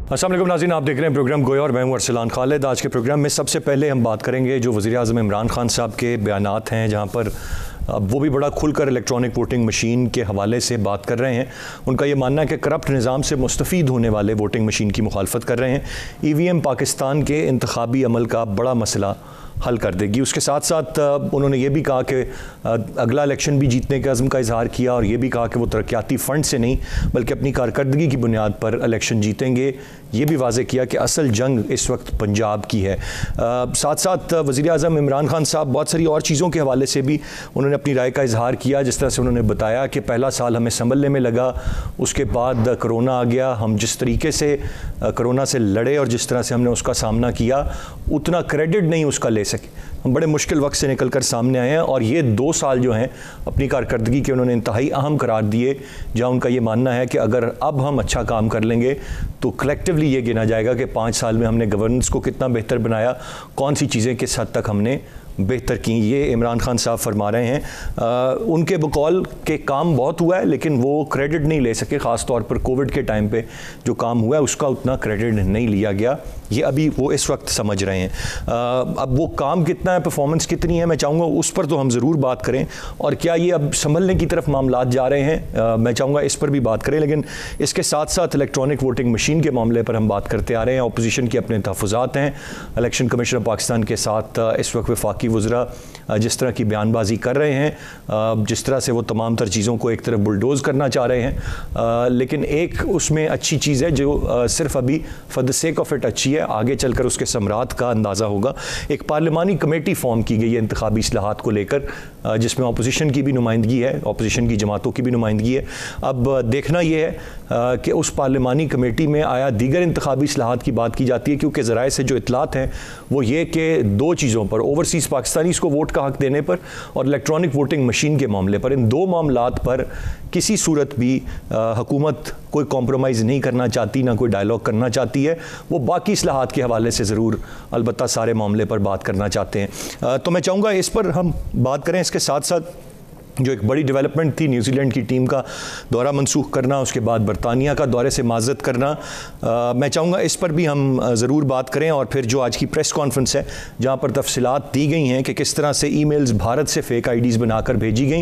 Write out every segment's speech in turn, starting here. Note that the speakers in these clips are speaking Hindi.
अस्सलाम वालेकुम नाज़रीन, आप देख रहे हैं प्रोग्राम गोया और मैं हूं अरसलान खालिद। आज के प्रोग्राम में सबसे पहले हम बात करेंगे जो वज़ीर-ए-आज़म इमरान खान साहब के बयानात हैं, जहां पर वो भी बड़ा खुलकर इलेक्ट्रॉनिक वोटिंग मशीन के हवाले से बात कर रहे हैं। उनका ये मानना है कि करप्ट निज़ाम से मुस्तफ़ीद होने वाले वोटिंग मशीन की मुखालफत कर रहे हैं। EVM पाकिस्तान के इंतखाबी अमल का बड़ा मसला हल कर देगी। उसके साथ साथ उन्होंने ये भी कहा कि अगला इलेक्शन भी जीतने के अज़्म का इजहार किया और ये भी कहा कि वो तरक्याती फ़ंड से नहीं बल्कि अपनी कारकर्दगी की बुनियाद पर इलेक्शन जीतेंगे। ये भी वाज़े किया कि असल जंग इस वक्त पंजाब की है। साथ साथ वज़ीर-ए-आज़म इमरान खान साहब बहुत सारी और चीज़ों के हवाले से भी उन्होंने अपनी राय का इजहार किया। जिस तरह से उन्होंने बताया कि पहला साल हमें संभलने में लगा, उसके बाद कोरोना आ गया, हम जिस तरीके से कोरोना से लड़े और जिस तरह से हमने उसका सामना किया उतना क्रेडिट नहीं उसका ले सके। हम बड़े मुश्किल वक्त से निकल कर सामने आए हैं और ये 2 साल जो हैं अपनी कारकर्दगी के उन्होंने इंतहाई अहम करार दिए, जहां उनका ये मानना है कि अगर अब हम अच्छा काम कर लेंगे तो कलेक्टिवली ये गिना जाएगा कि 5 साल में हमने गवर्नेंस को कितना बेहतर बनाया, कौन सी चीज़ें किस हद तक हमने बेहतर की। ये इमरान खान साहब फरमा रहे हैं। उनके बकौल के काम बहुत हुआ है लेकिन वो क्रेडिट नहीं ले सके। ख़ास तौर पर कोविड के टाइम पे जो काम हुआ है उसका उतना क्रेडिट नहीं लिया गया। ये अभी वो इस वक्त समझ रहे हैं। अब वो काम कितना है, परफॉर्मेंस कितनी है, मैं चाहूँगा उस पर तो हम ज़रूर बात करें और क्या ये अब संभलने की तरफ मामलात जा रहे हैं, मैं चाहूँगा इस पर भी बात करें। लेकिन इसके साथ साथ इलेक्ट्रॉनिक वोटिंग मशीन के मामले पर हम बात करते आ रहे हैं। अपोजिशन के अपने तहफ़्फ़ुज़ात हैं। इलेक्शन कमीशन ऑफ पाकिस्तान के साथ इस वक्त वफाकी वज़रा जिस तरह की बयानबाजी कर रहे हैं, जिस तरह से वो तमाम तर चीज़ों को एक तरफ बुलडोज़ करना चाह रहे हैं, लेकिन एक उसमें अच्छी चीज़ है जो सिर्फ अभी for the sake of it अच्छी है, आगे चलकर उसके समरात का अंदाज़ा होगा। एक पार्लिमानी कमेटी फॉर्म की गई है इंतखाबी इस्लाहात को लेकर, जिसमें अपोजिशन की भी नुमाइंदगी है, अपोजिशन की जमातों की भी नुमाइंदगी है। अब देखना यह है कि उस पार्लिमानी कमेटी में आया दीगर इंतखाबी इस्लाहात की बात की जाती है, क्योंकि ज़राए से जो इतलात हैं वो ये कि 2 चीज़ों पर, ओवरसीज़ पाकिस्तानीज़ को वोट का हक देने पर और इलेक्ट्रॉनिक वोटिंग मशीन के मामले पर, इन 2 मामलात पर किसी सूरत भी हुकूमत कोई कॉम्प्रोमाइज़ नहीं करना चाहती, ना कोई डायलॉग करना चाहती है। वो बाकी इस्लाहात के हवाले से ज़रूर अलबत्ता सारे मामले पर बात करना चाहते हैं। तो मैं चाहूँगा इस पर हम बात करें। इसके साथ साथ जो एक बड़ी डेवलपमेंट थी, न्यूजीलैंड की टीम का दौरा मनसूख करना, उसके बाद बरतानिया का दौरे से माज़रत करना, मैं चाहूँगा इस पर भी हम ज़रूर बात करें। और फिर जो आज की प्रेस कॉन्फ्रेंस है जहाँ पर तफसीलात दी गई हैं कि किस तरह से ईमेल्स भारत से फ़ेक IDs बनाकर भेजी गई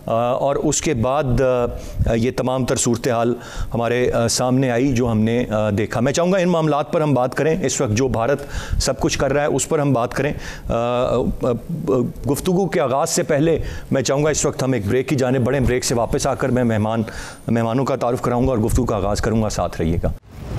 और उसके बाद ये तमाम तर सूरत हाल हमारे सामने आई जो हमने देखा। मैं चाहूँगा इन मामलात पर हम बात करें। इस वक्त जो भारत सब कुछ कर रहा है उस पर हम बात करें। गुफ्तगू के आगाज़ से पहले मैं चाहूँगा इस वक्त हम एक ब्रेक की जाने बढ़ें। ब्रेक से वापस आकर मैं मेहमानों का तारुफ कराऊँगा और गुफ्तगू का आगाज़ करूँगा। साथ रहिएगा।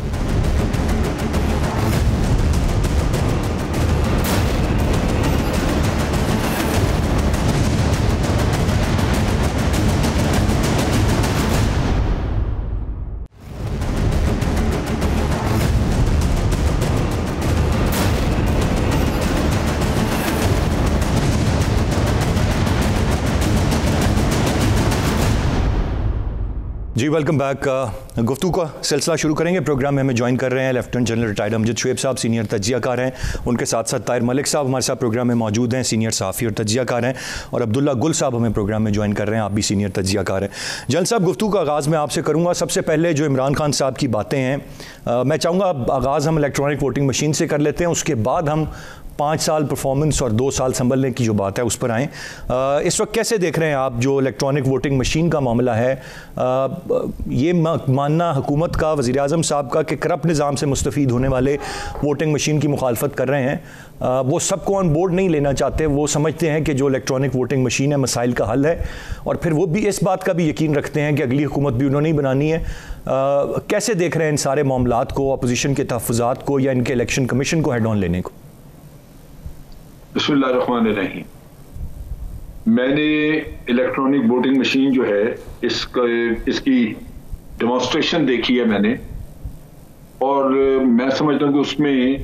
जी वेलकम बैक। गुफ्तगू का सिलसिला शुरू करेंगे। प्रोग्राम में हमें ज्वाइन कर रहे हैं lieutenant general retired Amjad Shoaib साहब, सीनियर तज्जियाकार हैं। उनके साथ साथ ताहिर मलिक साहब हमारे साथ प्रोग्राम में मौजूद हैं, सीनियर सहाफ़ी और तज्जियाकार हैं। और अब्दुल्ला गुल साहब हमें प्रोग्राम में ज्वाइन कर रहे हैं, आप भी सीनियर तज्जियाकार हैं। जनरल साहब, गुफ्तगू का आगाज़ मैं आपसे करूँगा। सबसे पहले जो इमरान खान साहब की बातें हैं, मैं चाहूँगा आगाज़ हम इलेक्ट्रॉनिक वोटिंग मशीन से कर लेते हैं, उसके बाद हम 5 साल परफॉर्मेंस और 2 साल संभलने की जो बात है उस पर आएँ। इस वक्त कैसे देख रहे हैं आप जो इलेक्ट्रॉनिक वोटिंग मशीन का मामला है, ये मानना हुकूमत का, वज़ीर-ए-आज़म साहब का कि करप्ट निज़ाम से मुस्तफ़ीद होने वाले वोटिंग मशीन की मुखालफत कर रहे हैं, वो सबको ऑन बोर्ड नहीं लेना चाहते। वो समझते हैं कि जो इलेक्ट्रॉनिक वोटिंग मशीन है मसाइल का हल है और फिर वो भी इस बात का भी यकीन रखते हैं कि अगली हुकूमत भी उन्होंने ही बनानी है। कैसे देख रहे हैं इन सारे मामलात को, अपोजिशन के तहफ़्फ़ुज़ात को या इनके इलेक्शन कमीशन को हेड ऑन लेने को? बिस्मिल्लाहिर्रहमानिर्रहीम। मैंने इलेक्ट्रॉनिक वोटिंग मशीन जो है इसकी डेमोन्स्ट्रेशन देखी है मैंने, और मैं समझता हूँ कि उसमें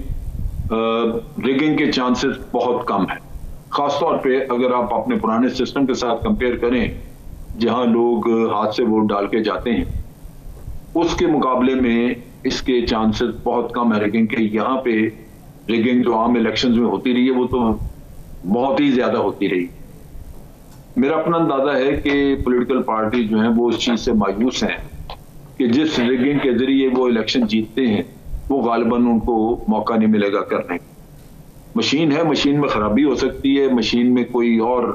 रिगिंग के चांसेस बहुत कम है। खासतौर पे अगर आप अपने पुराने सिस्टम के साथ कंपेयर करें जहां लोग हाथ से वोट डाल के जाते हैं, उसके मुकाबले में इसके चांसेस बहुत कम है रिगिंग के। यहाँ पे रिगिंग जो आम इलेक्शंस में होती रही है वो तो बहुत ही ज्यादा होती रही। मेरा अपना अंदाजा है कि पॉलिटिकल पार्टी जो है वो इस चीज से मायूस हैं कि जिस रिगिंग के जरिए वो इलेक्शन जीतते हैं वो गालिबन उनको मौका नहीं मिलेगा करने। मशीन है, मशीन में खराबी हो सकती है, मशीन में कोई और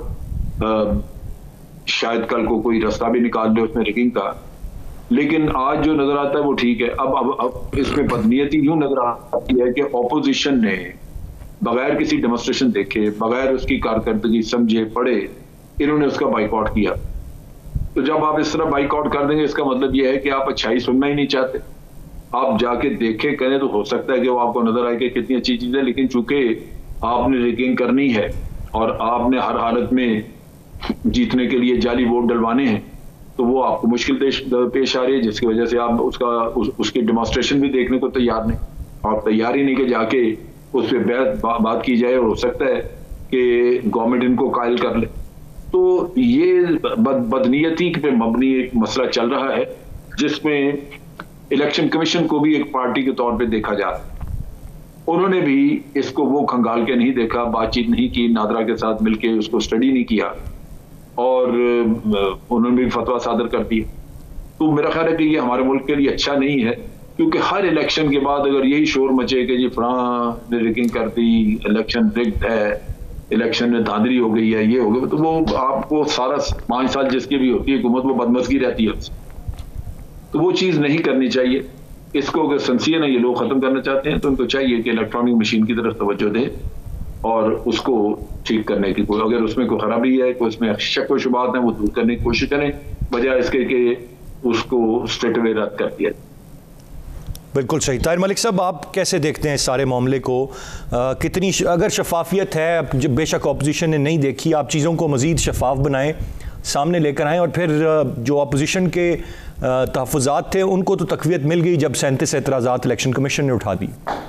शायद कल को कोई रास्ता भी निकाल दे उसमें रिगिंग का, लेकिन आज जो नजर आता है वो ठीक है। अब इसमें बदनीयती यूं नजर आती है कि ऑपोजिशन ने बगैर किसी डेमोन्स्ट्रेशन देखे, बगैर उसकी कारकर्दगी समझे पढ़े, इन्होंने उसका बाइकआउट किया। तो जब आप इस तरह बाइकआउट कर देंगे, इसका मतलब यह है कि आप अच्छाई सुनना ही नहीं चाहते। आप जाके देखें करें तो हो सकता है कि वो आपको नजर आए कि कितनी अच्छी चीज है, लेकिन चूंकि आपने रिगिंग करनी है और आपने हर हालत में जीतने के लिए जाली वोट डलवाने हैं, तो वो आपको मुश्किल पेश आ रही है, जिसकी वजह से आप उसकी डेमोन्स्ट्रेशन भी देखने को तैयार नहीं। आप तैयार ही नहीं कि जाके उस पर बात की जाए, और हो सकता है कि गवर्नमेंट इनको कायल कर ले। तो ये बदनीयती पे मबनी एक मसला चल रहा है, जिसमें इलेक्शन कमीशन को भी एक पार्टी के तौर पे देखा जा रहा है। उन्होंने भी इसको वो खंगाल के नहीं देखा, बातचीत नहीं की, नादरा के साथ मिलके उसको स्टडी नहीं किया, और उन्होंने भी फतवा सादर कर दिया। तो मेरा ख्याल है कि ये हमारे मुल्क के लिए अच्छा नहीं है, क्योंकि हर इलेक्शन के बाद अगर यही शोर मचे कि जी फलां ने रिगिंग कर दी, इलेक्शन रिग्ड है, इलेक्शन में धांधली हो गई है, ये हो गया, तो वो आपको सारा 5 साल जिसकी भी होती है हुकूमत, वो बदमज़गी रहती है उससे। तो वो चीज़ नहीं करनी चाहिए। इसको अगर संसियन है ये लोग ख़त्म करना चाहते हैं, तो उनको चाहिए कि इलेक्ट्रॉनिक मशीन की तरफ तवज्जो दें और उसको ठीक करने की कोई, अगर उसमें कोई खराबी है, कोई उसमें शक व शुबहात है, वो दूर करने की कोशिश करें, बजाय इसके कि उसको स्ट्रेट अवे रद्द कर दिया। बिल्कुल सही। ताहिर मलिक साहब, आप कैसे देखते हैं इस सारे मामले को? कितनी अगर शफाफियत है, जब बेशक अपोजिशन ने नहीं देखी, आप चीज़ों को मज़ीद शफाफ बनाएं, सामने लेकर आएँ, और फिर जो अपोजिशन के तहफ़्फ़ुज़ात थे उनको तो तक़वियत मिल गई जब 37 एतराज़ात इलेक्शन कमीशन ने उठा दी।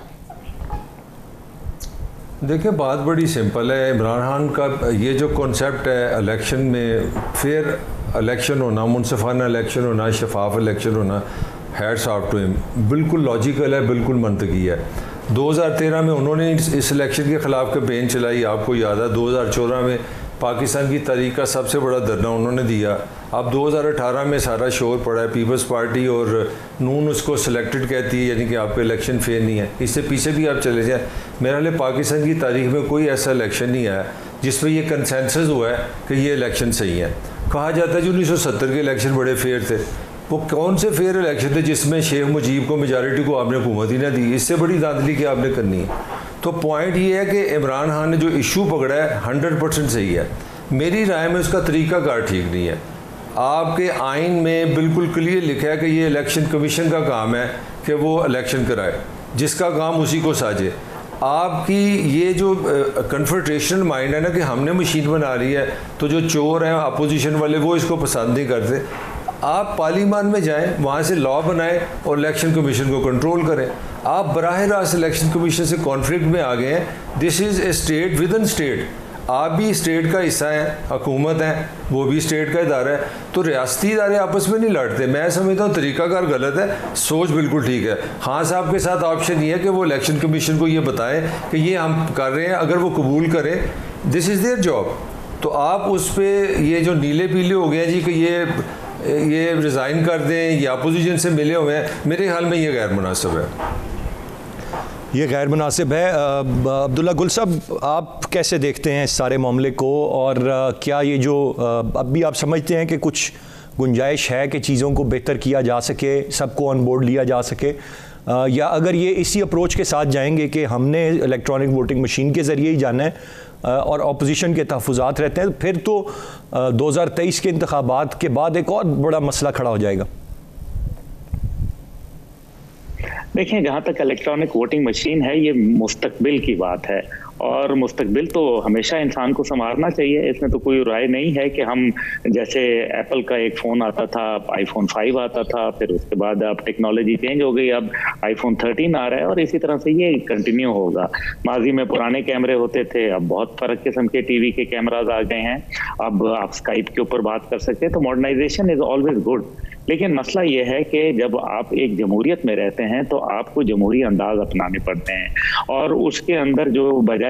देखिए, बात बड़ी सिंपल है। इमरान खान का ये जो कॉन्सेप्ट है इलेक्शन में, फिर इलेक्शन होना, मुनसिफाना इलेक्शन होना, शफाफ इलेक्शन होना, हैट्स ऑफ टू हिम, बिल्कुल लॉजिकल है, बिल्कुल मंतकी है। 2013 में उन्होंने इस इलेक्शन के ख़िलाफ़ कैंपेन चलाई, आपको याद है। 2014 में पाकिस्तान की तारीख का सबसे बड़ा धरना उन्होंने दिया। अब 2018 में सारा शोर पड़ा है, पीपल्स पार्टी और नून उसको सिलेक्टेड कहती है, यानी कि आपका इलेक्शन फेयर नहीं है। इससे पीछे भी आप चले जाएँ, मेरे ख्याल पाकिस्तान की तारीख में कोई ऐसा इलेक्शन नहीं आया जिसमें ये कंसेंसस हुआ है कि ये इलेक्शन सही है। कहा जाता है कि 1970 के इलेक्शन बड़े फेयर थे। वो कौन से फेयर इलेक्शन थे जिसमें शेख मुजीब को मेजॉरिटी को आपने हुकूमत ही ना दी? इससे बड़ी धांधली क्या आपने करनी है? तो पॉइंट ये है कि इमरान खान ने जो इशू पकड़ा है 100% सही है। मेरी राय में उसका तरीक़ाकार ठीक नहीं है। आपके आइन में बिल्कुल क्लियर लिखा है कि ये इलेक्शन कमीशन का काम है कि वो इलेक्शन कराए, जिसका काम उसी को साझे। आपकी ये जो कन्फ्रंटेशनल माइंड है ना कि हमने मशीन बना ली है, तो जो चोर हैं अपोजिशन वाले वो इसको पसंद नहीं करते। आप पार्लियामान में जाएं, वहाँ से लॉ बनाएं और इलेक्शन कमीशन को कंट्रोल करें। आप बराह रास्त इलेक्शन कमीशन से कॉन्फ्लिक्ट में आ गए हैं। This is a state within state. आप भी स्टेट का हिस्सा हैं, हुकूमत है, वो भी स्टेट का इदारा है, तो रियासती इदारे आपस में नहीं लड़ते। मैं समझता हूँ तरीक़ाकार गलत है, सोच बिल्कुल ठीक है। हाँ साहब के साथ ऑप्शन ये है कि वो इलेक्शन कमीशन को ये बताएं कि ये हम कर रहे हैं, अगर वो कबूल करें, दिस इज़ देयर जॉब। तो आप उस पर ये जो नीले पीले हो गए जी कि ये रिज़ाइन कर दें या अपोजिशन से मिले हुए हैं, मेरे ख्याल में ये गैर मुनासिब है। ये गैर मुनासिब है। अब्दुल्ला गुल साहब, आप कैसे देखते हैं इस सारे मामले को, और क्या ये जो अब भी आप समझते हैं कि कुछ गुंजाइश है कि चीज़ों को बेहतर किया जा सके, सबको ऑन बोर्ड लिया जा सके, या अगर ये इसी अप्रोच के साथ जाएंगे कि हमने इलेक्ट्रॉनिक वोटिंग मशीन के ज़रिए ही जाना है और अपोजिशन के तहफ़्फ़ुज़ात रहते हैं, फिर तो 2023 के इंतखाबात के बाद एक और बड़ा मसला खड़ा हो जाएगा? देखें, जहाँ तक इलेक्ट्रॉनिक वोटिंग मशीन है, ये मुस्तकबिल की बात है, और मुस्तकबिल तो हमेशा इंसान को संवारना चाहिए। इसमें तो कोई राय नहीं है कि हम, जैसे एप्पल का एक फ़ोन आता था, आईफोन 5 आता था, फिर उसके बाद अब टेक्नोलॉजी चेंज हो गई, अब आईफोन 13 आ रहा है, और इसी तरह से ये कंटिन्यू होगा। माजी में पुराने कैमरे होते थे, अब बहुत फ़र्क किस्म के टीवी के कैमराज आ गए हैं, अब आप स्काइप के ऊपर बात कर सकते हैं। तो मॉडर्नाइजेशन इज़ ऑलवेज गुड, लेकिन मसला यह है कि जब आप एक जमहूरियत में रहते हैं तो आपको जमहूरी अंदाज अपनाने पड़ते हैं, और उसके अंदर जो बजाय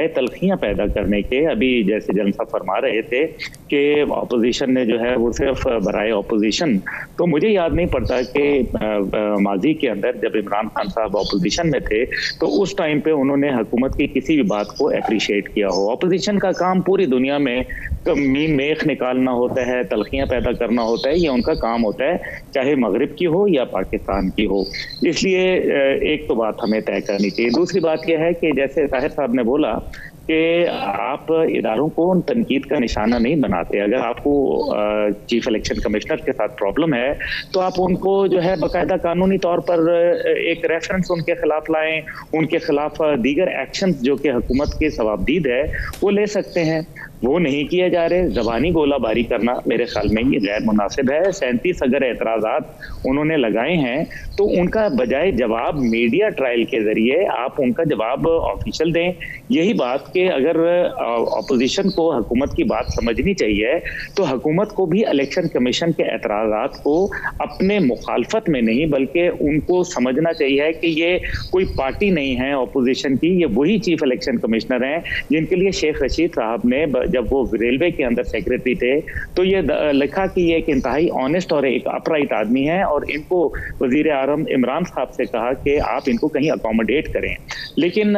बजाय तलखियां पैदा करने के, अभी जैसे जलसा फरमा रहे थे कि ऑपोजिशन ने जो है वो सिर्फ बराए ऑपोजिशन, तो मुझे याद नहीं पड़ता कि माजी के अंदर जब इमरान खान साहब ऑपोजिशन में थे तो उस टाइम पे उन्होंने हुकूमत की किसी भी बात को अप्रिशिएट किया हो। ऑपोजिशन का काम पूरी दुनिया में मीम मेख निकालना होता है, तलखियां पैदा करना होता है, ये उनका काम होता है, चाहे मगरिब की हो या पाकिस्तान की हो। इसलिए एक तो बात हमें तय करनी चाहिए। दूसरी बात यह है कि जैसे ताहिर साहब ने बोला कि आप इदारों को तनकीद का निशाना नहीं बनाते। अगर आपको चीफ इलेक्शन कमिश्नर के साथ प्रॉब्लम है तो आप उनको जो है बाकायदा कानूनी तौर पर एक रेफरेंस उनके खिलाफ लाएं, उनके खिलाफ दीगर एक्शंस जो कि हुकूमत के सवाबदीद है वो ले सकते हैं। वो नहीं किए जा रहे। ज़बानी गोलाबारी करना मेरे ख्याल में ये गैर मुनासिब है। 37 अगर एतराज़ात उन्होंने लगाए हैं तो उनका बजाय जवाब मीडिया ट्रायल के ज़रिए आप उनका जवाब ऑफिशियल दें। यही बात कि अगर अपोजिशन को हुकूमत की बात समझनी चाहिए तो हुकूमत को भी इलेक्शन कमीशन के एतराज़ात को अपने मुखालफत में नहीं बल्कि उनको समझना चाहिए कि ये कोई पार्टी नहीं है अपोजिशन की, ये वही चीफ इलेक्शन कमिश्नर हैं जिनके लिए शेख रशीद साहब ने जब वो रेलवे के अंदर सेक्रेटरी थे तो ये लिखा कि ये एक इंतहाई ऑनेस्ट और एक अपराइट आदमी है और इनको वजीर आज़म इमरान साहब से कहा कि आप इनको कहीं अकोमोडेट करें। लेकिन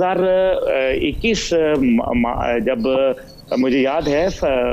2021 जब मुझे याद है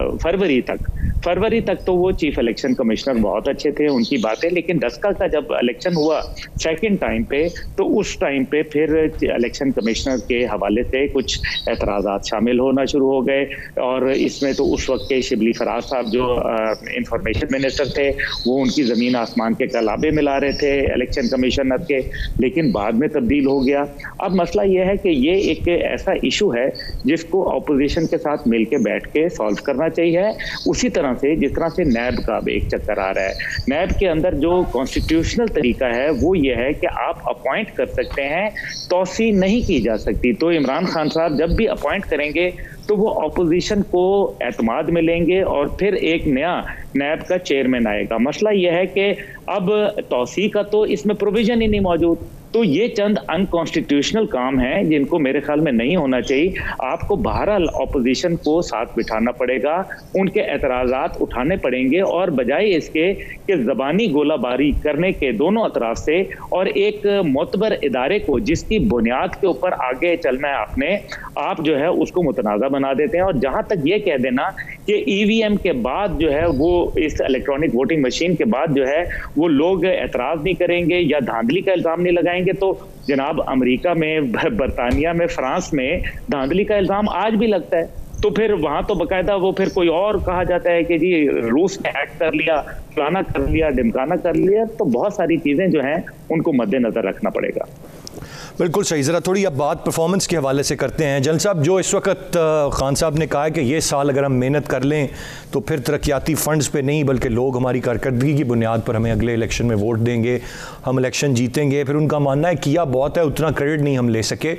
फरवरी तक तो वो चीफ इलेक्शन कमिश्नर बहुत अच्छे थे, उनकी बातें, लेकिन दस्का का जब इलेक्शन हुआ सेकंड टाइम पे तो उस टाइम पे फिर इलेक्शन कमिश्नर के हवाले से कुछ एतराज़ात शामिल होना शुरू हो गए और इसमें तो उस वक्त के शिबली फराज साहब जो इंफॉर्मेशन मिनिस्टर थे वो उनकी ज़मीन आसमान के कलाबे मिला रहे थे इलेक्शन कमिश्नर के, लेकिन बाद में तब्दील हो गया। अब मसला ये है कि ये एक ऐसा इशू है जिसको अपोजिशन के साथ मिल के बैठ के सॉल्व करना चाहिए। उसी तरह से जिस तरह से नैब का एक चक्कर आ रहा है, नैब के अंदर जो कॉन्स्टिट्यूशनल तरीका है वो ये है कि आप अपॉइंट कर सकते हैं, तौसी नहीं की जा सकती। तो इमरान खान साहब जब भी अपॉइंट करेंगे तो वो अपोजिशन को एतमाद में लेंगे और फिर एक नया नैब का चेयरमैन आएगा। मसला यह है कि अब तौसी का तो इसमें प्रोविजन ही नहीं मौजूद, तो ये चंद अनकॉन्स्टिट्यूशनल काम हैं जिनको मेरे ख्याल में नहीं होना चाहिए। आपको बहरहाल अपोजिशन को साथ बिठाना पड़ेगा, उनके एतराज़ात उठाने पड़ेंगे और बजाय इसके कि ज़बानी गोलाबारी करने के दोनों अतराफ से और एक मोतबर इदारे को जिसकी बुनियाद के ऊपर आगे चलना है आपने, आप जो है उसको मुतनाज़ा बना देते हैं। और जहाँ तक ये कह देना कि EVM के बाद जो है वो इस इलेक्ट्रॉनिक वोटिंग मशीन के बाद जो है वो लोग एतराज़ नहीं करेंगे या धांधली का इल्ज़ाम नहीं लगाएंगे, तो जनाब अमेरिका में, बरतानिया में, फ्रांस में धांधली का इल्जाम आज भी लगता है। तो फिर वहां तो बकायदा वो फिर कोई और कहा जाता है कि जी रूस ने हैक कर लिया, फलाना कर लिया, ढिमकाना कर लिया। तो बहुत सारी चीजें जो हैं उनको मद्देनजर रखना पड़ेगा। बिल्कुल सही। ज़रा थोड़ी अब बात परफॉर्मेंस के हवाले से करते हैं। जल साहब, जो इस वक्त खान साहब ने कहा है कि ये साल अगर हम मेहनत कर लें तो फिर तरक्याती फ़ंड्स पे नहीं बल्कि लोग हमारी कारकर्दगी की बुनियाद पर हमें अगले इलेक्शन में वोट देंगे, हम इलेक्शन जीतेंगे। फिर उनका मानना है किया बहुत है, उतना क्रेडिट नहीं हम ले सके।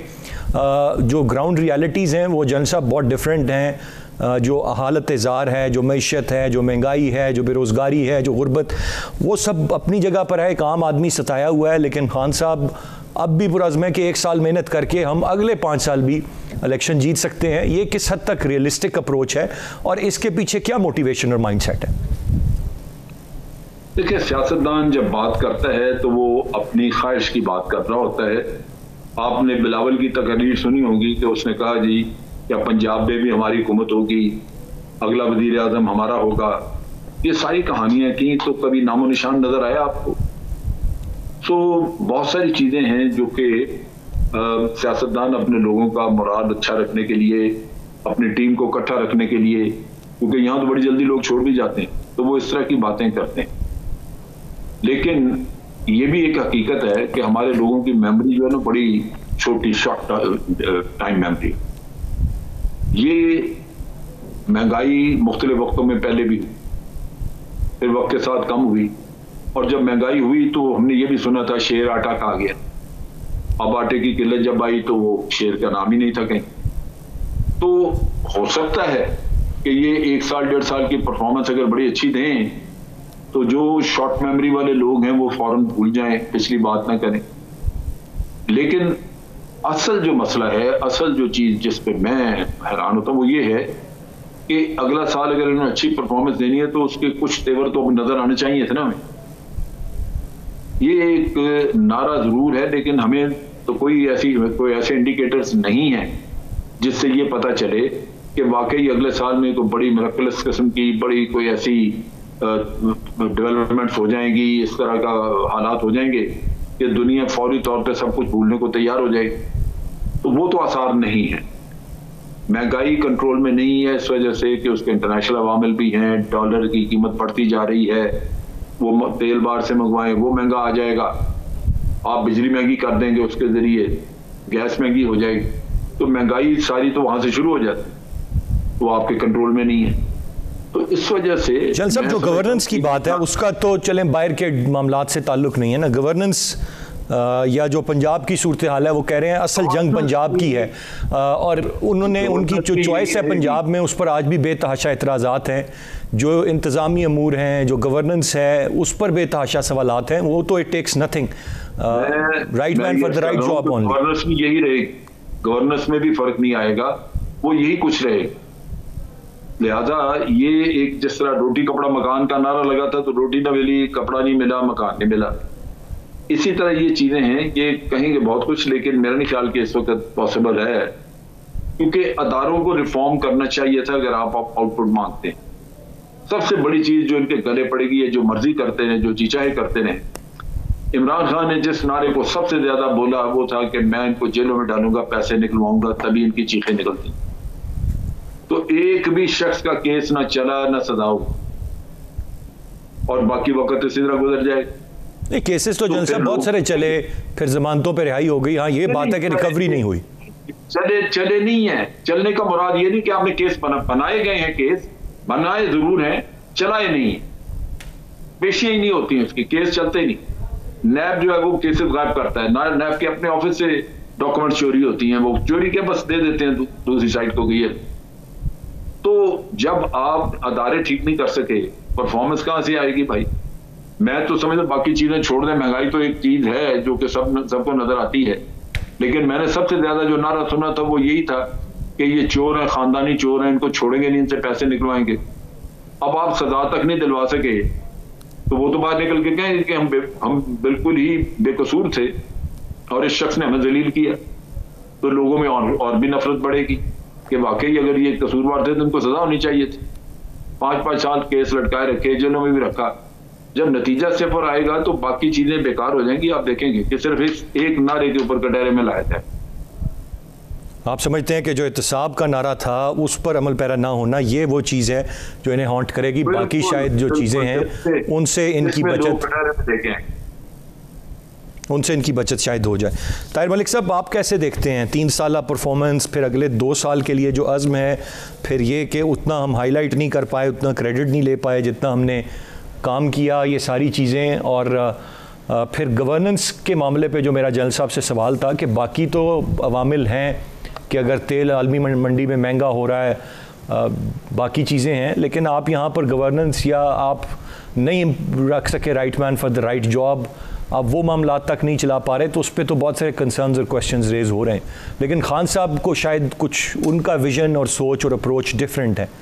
जो ग्राउंड रियलिटीज़ हैं वो जल साहब बहुत डिफरेंट हैं। जो हालत ज़ार है, जो मईशत है, जो महंगाई है, जो बेरोज़गारी है, जो गुर्बत, वो सब अपनी जगह पर है। एक आम आदमी सताया हुआ है, लेकिन खान साहब अब भी पुरज़्म है कि एक साल मेहनत करके हम अगले 5 साल भी इलेक्शन जीत सकते हैं। ये किस हद तक रियलिस्टिक अप्रोच है और इसके पीछे क्या मोटिवेशन और माइंडसेट है? देखिए, सियासतदान जब बात करता है तो वो अपनी ख्वाहिश की बात कर रहा होता है। आपने बिलावल की तकरीर सुनी होगी कि उसने कहा जी क्या पंजाब में भी हमारी हुकूमत होगी, अगला वज़ीर आज़म हमारा होगा। ये सारी कहानियाँ की तो कभी नामो निशान नज़र आया आपको? तो बहुत सारी चीज़ें हैं जो कि सियासतदान अपने लोगों का मुराद अच्छा रखने के लिए, अपनी टीम को इकट्ठा रखने के लिए, क्योंकि यहाँ तो बड़ी जल्दी लोग छोड़ भी जाते हैं, तो वो इस तरह की बातें करते हैं। लेकिन ये भी एक हकीकत है कि हमारे लोगों की मेमोरी जो है ना बड़ी छोटी, शॉर्ट टाइम मेमोरी। ये महंगाई मुख्तलिफ वक्तों में पहले भी हुई, फिर वक्त के साथ कम हुई, और जब महंगाई हुई तो हमने ये भी सुना था शेर आटा खा गया। अब आटे की किल्लत जब आई तो वो शेर का नाम ही नहीं था कहीं। तो हो सकता है कि ये 1 साल 1.5 साल की परफॉर्मेंस अगर बड़ी अच्छी दें तो जो शॉर्ट मेमोरी वाले लोग हैं वो फौरन भूल जाएं, पिछली बात ना करें। लेकिन असल जो मसला है, असल जो चीज़ जिस पे मैं हैरान होता हूँ वो ये है कि अगला साल अगर इन्होंने अच्छी परफॉर्मेंस देनी है तो उसके कुछ तेवर तो नजर आने चाहिए थे ना हमें। ये एक नारा जरूर है, लेकिन हमें तो कोई ऐसे इंडिकेटर्स नहीं है जिससे ये पता चले कि वाकई अगले साल में कोई बड़ी मिरेकलस किस्म की बड़ी कोई ऐसी डेवलपमेंट्स हो जाएंगी, इस तरह का हालात हो जाएंगे कि दुनिया फौरी तौर पे सब कुछ भूलने को तैयार हो जाएगी। तो वो तो आसार नहीं है। महंगाई कंट्रोल में नहीं है इस वजह से कि उसके इंटरनेशनल अवामिल भी हैं, डॉलर की कीमत बढ़ती जा रही है, वो तेल बाहर से मंगवाएं वो महंगा आ जाएगा, आप बिजली महंगी कर देंगे उसके जरिए, गैस महंगी हो जाएगी, तो महंगाई सारी तो वहां से शुरू हो जाती है, वो आपके कंट्रोल में नहीं है। तो इस वजह से जल साहब जो गवर्नेंस की बात है उसका तो चलें बाहर के मामलात से ताल्लुक नहीं है ना, गवर्नेंस या जो पंजाब की सूरत हाल है वो कह रहे हैं असल जंग पंजाब की है, और उन्होंने उनकी जो चॉइस है पंजाब में उस पर आज भी बेतहाशा एतराज़ात हैं, जो इंतज़ामी अमूर हैं, जो गवर्नेंस है उस पर बेतहाशा सवालात हैं। वो तो it takes nothing, right man for the right job only. Governance में यही रहेगी, गवर्नेंस में भी फर्क नहीं आएगा, वो यही कुछ रहेगा। लिहाजा ये एक जिस तरह रोटी कपड़ा मकान का नारा लगा था, तो रोटी न मिली, कपड़ा नहीं मिला, मकान नहीं मिला, इसी तरह ये चीजें हैं। ये कहेंगे बहुत कुछ, लेकिन मेरा नहीं ख्याल कि इस वक्त पॉसिबल है, क्योंकि अदारों को रिफॉर्म करना चाहिए था अगर आप आउटपुट मांगते हैं। सबसे बड़ी चीज जो इनके गले पड़ेगी है जो मर्जी करते हैं, जो जी चाहे करते हैं। इमरान खान ने जिस नारे को सबसे ज्यादा बोला वो था कि मैं इनको जेलों में डालूंगा, पैसे निकलवाऊंगा, तभी इनकी चीखें निकलती। तो एक भी शख्स का केस ना चला ना सजा हो, और बाकी वक्त इसी तरह गुजर जाए। केसेस तो जनरल साहब बहुत सारे चले, फिर जमानतों पे रिहाई हो गई। हाँ, ये बात है कि रिकवरी नहीं हुई। चले नहीं है। चलने का मुराद ये नहीं कि आपने केस बनाए गए हैं, केस बनाए जरूर हैं, चलाए नहीं है, पेशियां ही नहीं होती हैं उसकी, केस चलते ही नहीं। नैब जो है वो केसेस गायब करता है, नैब के अपने ऑफिस से डॉक्यूमेंट चोरी होती हैं, वो चोरी के बस दे देते हैं दूसरी साइड को गई है। तो जब आप अदारे ठीक नहीं कर सके, परफॉर्मेंस कहां से आएगी भाई? मैं तो समझता बाकी चीजें छोड़ दें, महंगाई तो एक चीज है जो कि सबको नजर आती है, लेकिन मैंने सबसे ज्यादा जो नारा सुना था वो यही था कि ये चोर हैं, खानदानी चोर हैं, इनको छोड़ेंगे नहीं, इनसे पैसे निकलवाएंगे। अब आप सजा तक नहीं दिलवा सके तो वो तो बाहर निकल के कहें कि हम बिल्कुल ही बेकसूर थे और इस शख्स ने हमें जलील किया, तो लोगों में और भी नफरत बढ़ेगी कि वाकई अगर ये कसूरवार थे तो इनको सजा होनी चाहिए थी। 5-5 साल केस लटकाए रखे, जेलों में भी रखा। जब नतीजा सिफर आएगा तो बाकी चीजें बेकार हो जाएंगी। आप देखेंगे कि सिर्फ एक नारे के ऊपर कटहरे में लाया था। आप समझते हैं कि जो एहतसाब का नारा था उस पर अमल पैरा ना होना ये वो चीज़ है जो इन्हें हॉन्ट करेगी, बाकी शायद जो चीज़ें हैं उनसे इनकी बचत शायद हो जाए। ताहिर मलिक साहब, आप कैसे देखते हैं 3 साल परफॉर्मेंस, फिर अगले 2 साल के लिए जो अज़्म है, फिर ये कि उतना हम हाईलाइट नहीं कर पाए, उतना क्रेडिट नहीं ले पाए जितना हमने काम किया, ये सारी चीज़ें, और फिर गवर्नेंस के मामले पे जो मेरा जनरल साहब से सवाल था कि बाकी तो अवामिल हैं कि अगर तेल आलमी मंडी में महंगा हो रहा है, बाकी चीज़ें हैं, लेकिन आप यहाँ पर गवर्नेंस या आप नहीं रख सके right man for the right job, आप वो मामला तक नहीं चला पा रहे, तो उस पर तो बहुत सारे कंसर्न्स और क्वेश्चंस रेज हो रहे हैं। लेकिन खान साहब को शायद कुछ उनका विजन और सोच और अप्रोच डिफरेंट है।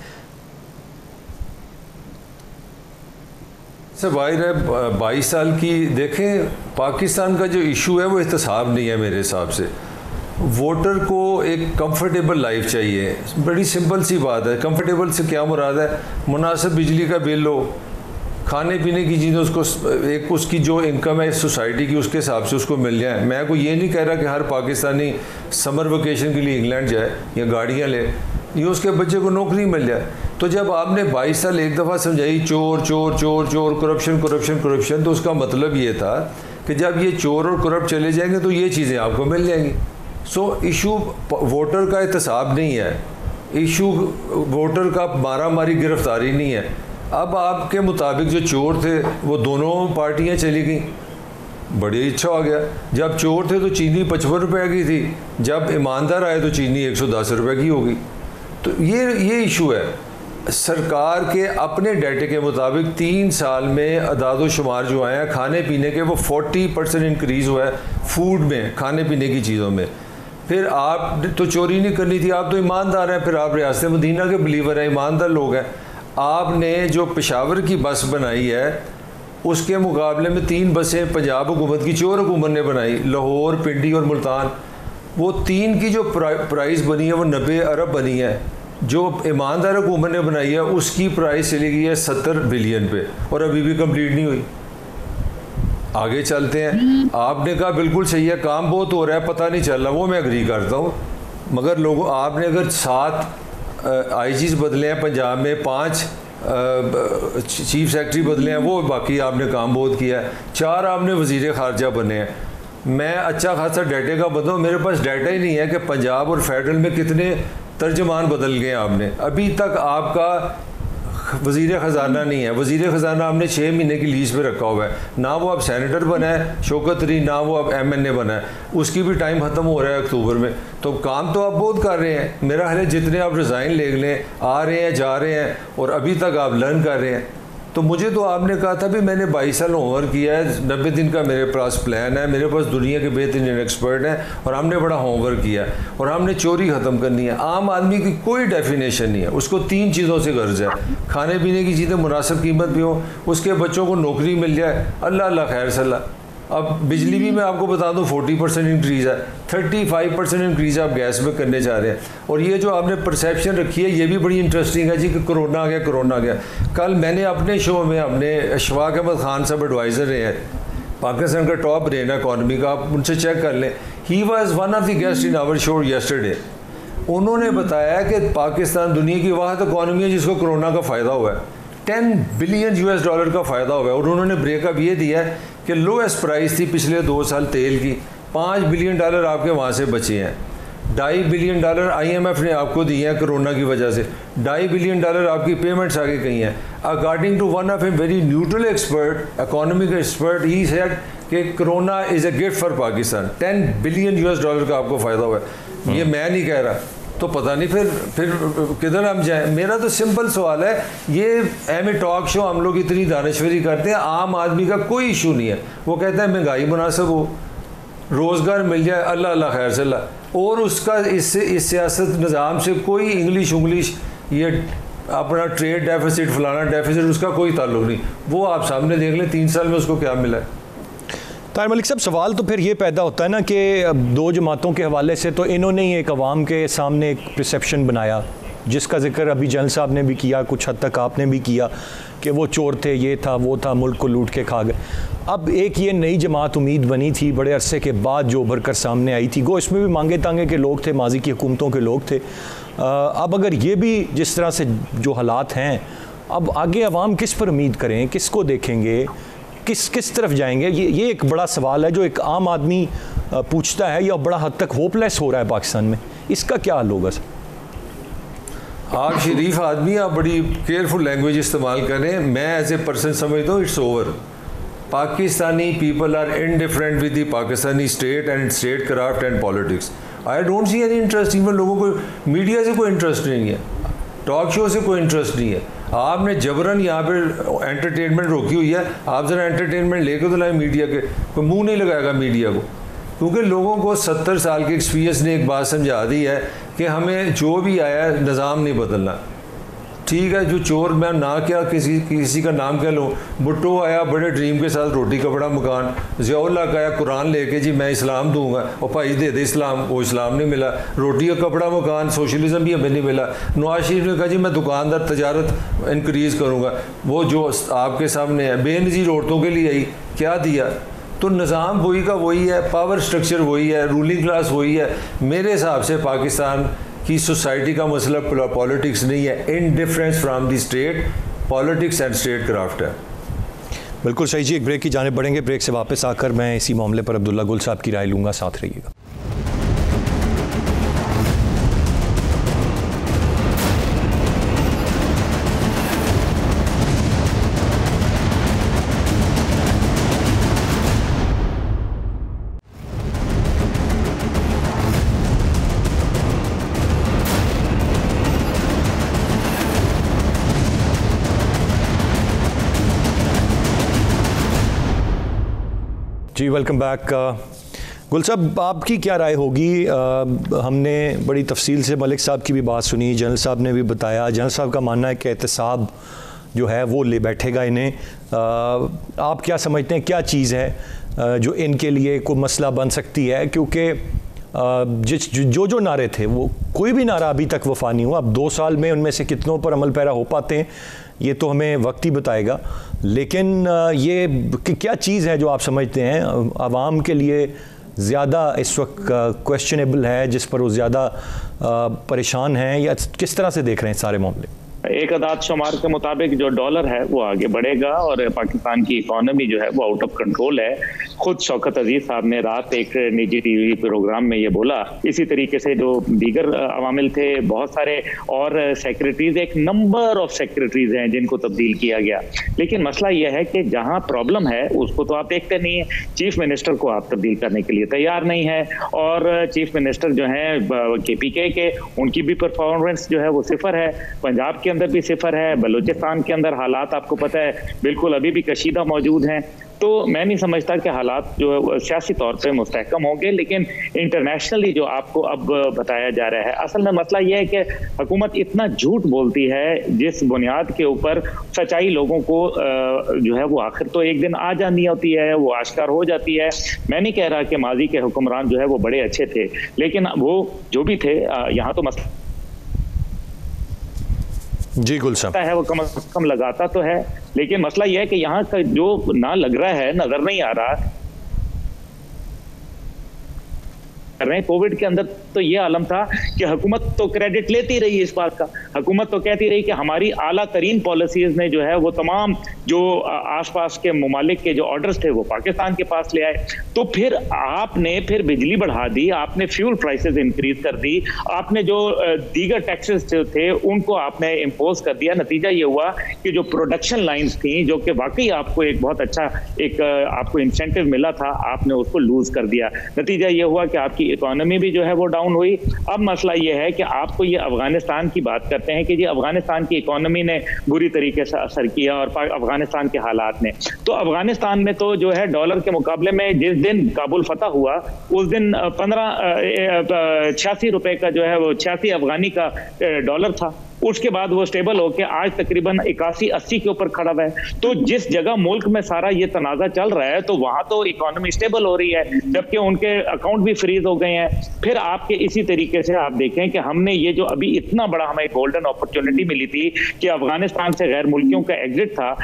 सर बाहर है 22 साल की, देखें पाकिस्तान का जो इशू है वो एहतसाब नहीं है मेरे हिसाब से। वोटर को एक कंफर्टेबल लाइफ चाहिए, बड़ी सिंपल सी बात है। कंफर्टेबल से क्या मुराद है? मुनासिब बिजली का बिल हो, खाने पीने की चीज़ें उसको एक उसकी जो इनकम है सोसाइटी की उसके हिसाब से उसको मिल जाए। मैं कोई ये नहीं कह रहा कि हर पाकिस्तानी समर वेकेशन के लिए इंग्लैंड जाए या गाड़ियाँ ले, ये उसके बच्चे को नौकरी मिल जाए। तो जब आपने 22 साल एक दफ़ा समझाई चोर चोर चोर चोर, करप्शन करप्शन करप्शन, तो उसका मतलब ये था कि जब ये चोर और करप्ट चले जाएंगे तो ये चीज़ें आपको मिल जाएंगी। सो इशू वोटर का एहतसाब नहीं है, इशू वोटर का मारा मारी गिरफ्तारी नहीं है। अब आपके मुताबिक जो चोर थे वो दोनों पार्टियां चली गई, बड़ी अच्छा हो गया। जब चोर थे तो चीनी 55 रुपये की थी, जब ईमानदार आए तो चीनी 110 रुपये की होगी। तो ये इशू है। सरकार के अपने डाटे के मुताबिक 3 साल में अदाद शुमार जो आए हैं खाने पीने के, वो 40% इंक्रीज़ हुआ है फूड में, खाने पीने की चीज़ों में। फिर आप तो चोरी नहीं करनी थी, आप तो ईमानदार हैं, फिर आप रियासत मदीना के बिलीवर हैं, ईमानदार लोग हैं। आपने जो पेशावर की बस बनाई है उसके मुकाबले में 3 बसें पंजाब हुकूमत की चोर हुकूमत ने बनाई, लाहौर, पिंडी और मुल्तान। वो 3 की जो प्राइस बनी है वो 90 अरब बनी है। जो ईमानदार हुकूमत ने बनाई है उसकी प्राइस चली गई है 70 बिलियन पे, और अभी भी कंप्लीट नहीं हुई। आगे चलते हैं। आपने कहा बिल्कुल सही है, काम बहुत हो रहा है, पता नहीं चल रहा, वो मैं एग्री करता हूँ। मगर लोगों, आपने अगर 7 आईजीज़ बदले हैं पंजाब में, 5 चीफ सेक्रेटरी बदले हैं, वो बाकी आपने काम बहुत किया है, 4 आपने वज़ीर ख़ारजा बने हैं। मैं अच्छा खासा डाटे का बंदा हूँ, मेरे पास डाटा ही नहीं है कि पंजाब और फेडरल में कितने तर्जमान बदल गए आपने। अभी तक आपका वज़ीर ख़जाना नहीं है। वज़ीर ख़जाना आपने 6 महीने की लीज़ पे रखा हुआ है, ना वो अब सेनेटर बना है शौकत अली, ना वो अब MNA बना है, उसकी भी टाइम ख़त्म हो रहा है अक्टूबर में। तो काम तो आप बहुत कर रहे हैं, मेरा ख्याल है जितने आप रिज़ाइन ले लें, आ रहे हैं जा रहे हैं, और अभी तक आप लर्न कर रहे हैं। तो मुझे तो आपने कहा था भी मैंने 22 साल होमवर्क किया है, 90 दिन का मेरे पास प्लान है, मेरे पास दुनिया के बेहतरीन एक्सपर्ट हैं, और हमने बड़ा होमवर्क किया है, और हमने चोरी ख़त्म करनी है। आम आदमी की कोई डेफिनेशन नहीं है, उसको 3 चीज़ों से गर्ज है, खाने पीने की चीज़ें मुनासिब कीमत भी हो, उसके बच्चों को नौकरी मिल जाए, अल्लाह अल्लाह खैर सल्ला। अब बिजली भी मैं आपको बता दूं 40% इंक्रीज़ है, 35% इंक्रीज़ आप गैस में करने जा रहे हैं। और ये जो आपने परसेप्शन रखी है ये भी बड़ी इंटरेस्टिंग है जी कि कोरोना आ गया, कोरोना आ गया। कल मैंने अपने शो में अपने अशफाक अहमद खान साहब एडवाइज़र रहे हैं, पाकिस्तान का टॉप ब्रेन है इकॉनमी का, आप उनसे चेक कर लें। He was one of the guest in our show yesterday. उन्होंने बताया कि पाकिस्तान दुनिया की वाहिद इकॉनमी है जिसको कोरोना का फ़ायदा हुआ है, $10 बिलियन का फ़ायदा हुआ है। और उन्होंने ब्रेकअप ये दिया है कि लोएस्ट प्राइस थी पिछले 2 साल तेल की, $5 बिलियन आपके वहाँ से बचे हैं। $2.5 बिलियन IMF ने आपको दिए हैं कोरोना की वजह से, $2.5 बिलियन आपकी पेमेंट्स आगे गई हैं। According to one of a very neutral expert, economic expert, he said कि corona is a gift for Pakistan. $10 billion का आपको फ़ायदा हुआ है, ये मैं नहीं कह रहा। तो पता नहीं फिर किधर हम जाएं। मेरा तो सिंपल सवाल है, ये एम ए टॉक शो हम लोग इतनी दानश्वरी करते हैं, आम आदमी का कोई इशू नहीं है। वो कहता है महंगाई मुनासिब हो, रोज़गार मिल जाए, अल्लाह अल्लाह खैर सल्ला, और उसका इस सियासत निज़ाम से कोई इंग्लिश ये अपना ट्रेड डेफिसिट फलाना डेफिसिट उसका कोई ताल्लुक नहीं। वो आप सामने देख लें 3 साल में उसको क्या मिला है। ताहिर मलिक साहब, सवाल तो फिर ये पैदा होता है ना कि 2 जमातों के हवाले से तो इन्होंने ही एक अवाम के सामने एक परसेप्शन बनाया, जिसका जिक्र अभी जनरल साहब ने भी किया, कुछ हद तक आपने भी किया, कि वो चोर थे, ये था वो था, मुल्क को लूट के खा गए। अब एक ये नई जमात उम्मीद बनी थी बड़े अरसे के बाद जो उभर कर सामने आई थी, गो इसमें भी मांगे तांगे के लोग थे, माजी की हुकूमतों के लोग थे। अब अगर ये भी जिस तरह से जो हालात हैं, अब आगे अवाम किस पर उम्मीद करें, किसको देखेंगे, किस तरफ जाएंगे? ये एक बड़ा सवाल है जो एक आम आदमी पूछता है, या बड़ा हद तक होपलेस हो रहा है पाकिस्तान में। इसका क्या हल होगा? आप शरीफ आदमी, आप बड़ी केयरफुल लैंग्वेज इस्तेमाल करें। मैं एज ए पर्सन समझता हूँ it's over. Pakistani people are indifferent with the Pakistani state and statecraft and politics. I don't see any interest. Even लोगों को मीडिया से कोई इंटरेस्ट नहीं है, टॉक शो से कोई इंटरेस्ट नहीं है। आपने जबरन यहाँ पे एंटरटेनमेंट रोकी हुई है। आप ज़रा एंटरटेनमेंट लेके तो लाए मीडिया के, कोई मुंह नहीं लगाएगा मीडिया को, क्योंकि लोगों को 70 साल के एक्सपीरियंस ने एक बात समझा दी है कि हमें जो भी आया निज़ाम नहीं बदलना। ठीक है, जो चोर, मैं ना क्या किसी का नाम कह लूँ, भुट्टो आया बड़े ड्रीम के साथ, रोटी कपड़ा मकान। ज़ियाउल्लाह का आया कुरान लेके, जी मैं इस्लाम दूंगा, और भाई दे दे इस्लाम, वो इस्लाम नहीं मिला। रोटी और कपड़ा मकान, सोशलिज्म भी हमें नहीं मिला। नवाज शरीफ ने कहा जी मैं दुकानदार तजारत इंक्रीज़ करूँगा, वो जो आपके सामने है। बेनज़ीर औरतों के लिए आई, क्या दिया? तो निज़ाम वही का वही है, पावर स्ट्रक्चर वही है, रूलिंग क्लास वही है। मेरे हिसाब से पाकिस्तान की सोसाइटी का मसला पॉलिटिक्स नहीं है, indifference from the state, politics and statecraft है। बिल्कुल सही जी। एक ब्रेक की जानिब बढ़ेंगे, ब्रेक से वापस आकर मैं इसी मामले पर अब्दुल्ला गुल साहब की राय लूँगा, साथ रहिएगा। जी वेलकम बैक। गुल साहब, आपकी क्या राय होगी? हमने बड़ी तफसील से मलिक साहब की भी बात सुनी, जनरल साहब ने भी बताया। जनरल साहब का मानना है कि एहतसाब जो है वो ले बैठेगा इन्हें। आप क्या समझते हैं, क्या चीज़ है जो इनके लिए कोई मसला बन सकती है? क्योंकि जो नारे थे, वो कोई भी नारा अभी तक वफा नहीं हुआ। अब 2 साल में उनमें से कितनों पर अमल पैरा हो पाते हैं ये तो हमें वक्त ही बताएगा। लेकिन ये क्या चीज़ है जो आप समझते हैं आवाम के लिए ज़्यादा इस वक्त क्वेश्चनेबल है, जिस पर वो ज़्यादा परेशान हैं, या किस तरह से देख रहे हैं सारे मामले? एक अदाद शुमार के मुताबिक जो डॉलर है वो आगे बढ़ेगा और पाकिस्तान की इकोनॉमी जो है वो आउट ऑफ कंट्रोल है। खुद शौकत अजीज साहब ने रात एक निजी टीवी प्रोग्राम में ये बोला। इसी तरीके से जो दीगर अवामिल थे, बहुत सारे और सेक्रेटरीज, एक नंबर ऑफ सेक्रेटरीज हैं जिनको तब्दील किया गया। लेकिन मसला यह है कि जहां प्रॉब्लम है उसको तो आप देखते नहीं है। चीफ मिनिस्टर को आप तब्दील करने के लिए तैयार नहीं है, और चीफ मिनिस्टर जो है KPK के, उनकी भी परफॉर्मेंस जो है वो सिफर है। पंजाब के अंदर भी सिफर है, बलूचिस्तान के अंदर हालात आपको पता है बिल्कुल अभी भी कशीदा मौजूद हैं। तो मैं नहीं समझता कि हालात जो है सियासी तौर पे मुस्तहकम होंगे, लेकिन इंटरनेशनली जो आपको अब बताया जा रहा है, असल में मसला यह है कि हुकूमत इतना झूठ बोलती है जिस बुनियाद के ऊपर सच्चाई लोगों को जो है वो आखिर तो एक दिन आ जानी होती है, वो आश्कार हो जाती है। मैं नहीं कह रहा कि माजी के हुक्मरान जो है वो बड़े अच्छे थे, लेकिन वो जो भी थे, यहाँ तो मसला जी गुल साहब है वो कम से कम लगाता तो है, लेकिन मसला यह है कि यहाँ का जो ना लग रहा है, नजर नहीं आ रहा। कोविड के अंदर तो ये आलम था कि हुकूमत तो क्रेडिट लेती रही इस बात का। हुकूमत तो कहती रही कि हमारी आला तरीन पॉलिसीज ने जो है वो तमाम जो आसपास के ममालिक के जो ऑर्डर्स थे वो पाकिस्तान के पास ले आए। तो फिर आपने फिर बिजली बढ़ा दी, आपने फ्यूल प्राइसेस इंक्रीज कर दी, आपने जो दीगर टैक्सेस थे उनको आपने इम्पोज कर दिया। नतीजा ये हुआ कि जो प्रोडक्शन लाइन्स थी, जो कि वाकई आपको एक बहुत अच्छा एक आपको इंसेंटिव मिला था, आपने उसको लूज कर दिया। नतीजा ये हुआ कि आपकी इकोनॉमी भी जो है वो डाउन हुई। अब मसला ये है कि आपको ये अफगानिस्तान की बात करते हैं कि जी अफगानिस्तान की इकोनॉमी ने बुरी तरीके से असर किया और अफगानिस्तान के हालात ने, तो अफगानिस्तान में तो जो है डॉलर के मुकाबले में जिस दिन काबुल फतह हुआ उस दिन 86 रुपए का जो है वो 86 अफगानी का डॉलर था। उसके बाद वो स्टेबल होकर आज तकरीबन 81-80 के ऊपर खड़ा है। तो जिस जगह मुल्क में सारा ये तनाजा चल रहा है तो वहां तो इकोनॉमी स्टेबल हो रही है, जबकि उनके अकाउंट भी फ्रीज हो गए हैं। फिर आपके इसी तरीके से आप देखें कि हमने ये जो अभी इतना बड़ा हमें गोल्डन अपॉर्चुनिटी मिली थी कि अफगानिस्तान से गैर मुल्कियों का एग्जिट था,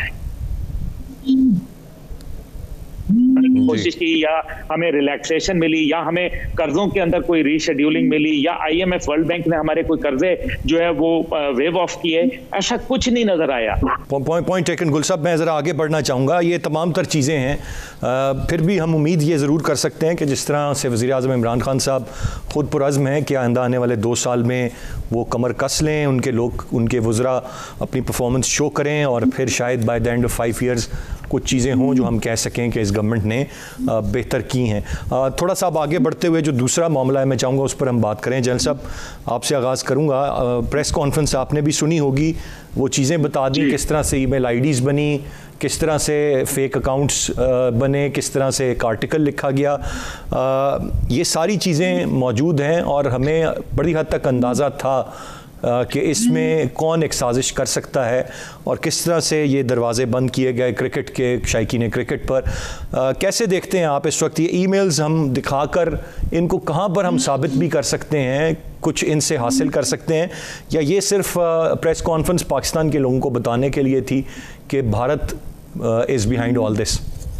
कोशिश की, या हमें रिलैक्सेशन मिली, या हमें कर्जों के अंदर कोई रीशेड्यूलिंग मिली, या IMF वर्ल्ड बैंक ने हमारे कोई कर्जे जो है वो वेव ऑफ किए, ऐसा कुछ नहीं नजर आया। पॉइंट टेकन गुल साहब। मैं ज़रा आगे बढ़ना चाहूँगा। ये तमाम तर चीज़ें हैं, फिर भी हम उम्मीद ये ज़रूर कर सकते हैं कि जिस तरह से वज़ीर-ए-आज़म इमरान खान साहब खुद पुरअज़्म हैं कि आइंदा आने वाले 2 साल में वो कमर कस लें, उनके लोग, उनके वज़रा अपनी परफॉर्मेंस शो करें, और फिर शायद by the end of 5 years कुछ चीज़ें हों जो हम कह सकें कि इस गवर्नमेंट ने बेहतर की हैं। थोड़ा सा अब आगे बढ़ते हुए जो दूसरा मामला है मैं चाहूँगा उस पर हम बात करें। जनरल साहब, आपसे आगाज़ करूँगा। प्रेस कॉन्फ्रेंस आपने भी सुनी होगी, वो चीज़ें बता दी किस तरह से ईमेल आईडीज़ बनी, किस तरह से फेक अकाउंट्स बने, किस तरह से एक आर्टिकल लिखा गया। ये सारी चीज़ें मौजूद हैं और हमें बड़ी हद तक अंदाज़ा था कि इसमें कौन एक साजिश कर सकता है और किस तरह से ये दरवाज़े बंद किए गए क्रिकेट के, शायकीन क्रिकेट पर। कैसे देखते हैं आप इस वक्त ये ईमेल्स? हम दिखाकर इनको कहाँ पर हम साबित भी कर सकते हैं, कुछ इनसे हासिल कर सकते हैं, या ये सिर्फ प्रेस कॉन्फ्रेंस पाकिस्तान के लोगों को बताने के लिए थी कि Bharat is behind all this?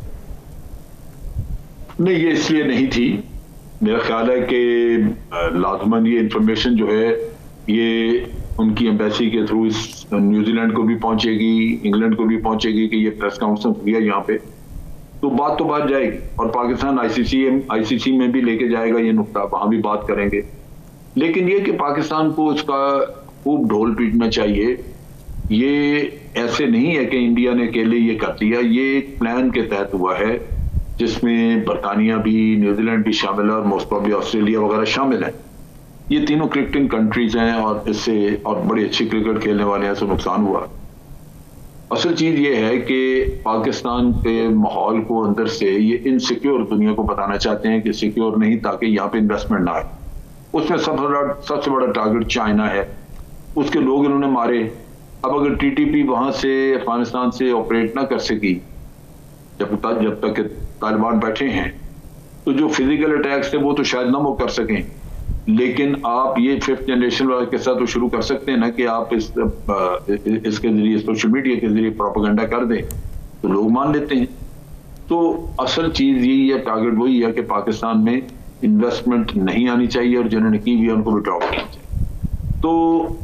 नहीं, ये इसलिए नहीं थी। मेरा ख्याल है कि लाजमन ये इंफॉर्मेशन जो है ये उनकी एम्बेसी के थ्रू न्यूजीलैंड को भी पहुंचेगी, इंग्लैंड को भी पहुंचेगी कि ये प्रेस कॉन्फ्रेंस हुआ यहाँ पे, तो बात जाएगी और पाकिस्तान आईसीसी में भी लेके जाएगा ये नुक्ता, वहां भी बात करेंगे। लेकिन ये कि पाकिस्तान को उसका खूब ढोल पीटना चाहिए। ये ऐसे नहीं है कि इंडिया ने अकेले ये कर दिया, ये एक प्लान के तहत हुआ है जिसमें बरतानिया भी, न्यूजीलैंड भी शामिल है और मोस्ट प्रॉब्ली ऑस्ट्रेलिया वगैरह शामिल है। ये तीनों क्रिकेटिंग कंट्रीज हैं और इससे और बड़ी अच्छी क्रिकेट खेलने वाले हैं, से नुकसान हुआ। असल चीज़ ये है कि पाकिस्तान के माहौल को अंदर से ये इनसिक्योर दुनिया को बताना चाहते हैं कि सिक्योर नहीं, ताकि यहाँ पे इन्वेस्टमेंट ना आए। उसमें सबसे बड़ा टारगेट चाइना है, उसके लोग इन्होंने मारे। अब अगर टीटीपी वहाँ से अफगानिस्तान से ऑपरेट ना कर सकी जब तक तालिबान बैठे हैं, तो जो फिजिकल अटैक्स थे वो तो शायद ना वो कर सकें, लेकिन आप ये 5th जनरेशन वाले के साथ तो शुरू कर सकते हैं ना कि आप इसके जरिए, सोशल मीडिया के जरिए प्रोपेगेंडा कर दें तो लोग मान लेते हैं। तो असल चीज़ यही है, टारगेट वही है कि पाकिस्तान में इन्वेस्टमेंट नहीं आनी चाहिए और जिन्होंने की भी उनको विड्रॉ करना चाहिए। तो